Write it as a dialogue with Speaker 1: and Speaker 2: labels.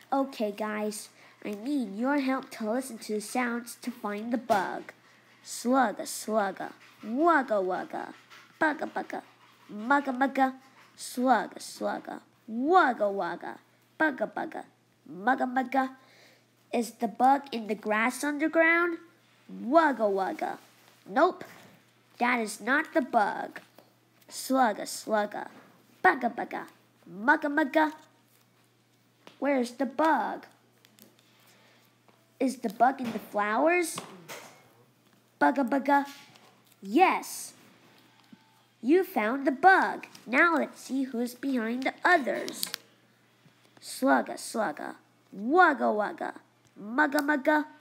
Speaker 1: Okay, guys, I need your help to listen to the sounds to find the bug. Slugga, slugga, wugga, wugga, bugga, bugga, mugga, mugga, slugga, slugga, wugga, wugga, bugga, bugga, mugga, mugga. Is the bug in the grass underground? Wugga, wugga. Nope, that is not the bug. Slugga, slugga, bugga, bugga, mugga, mugga. Where's the bug? Is the bug in the flowers? Bugga, bugga. Yes, you found the bug. Now let's see who's behind the others. Slugga, slugga, wugga, wugga, mugga, mugga.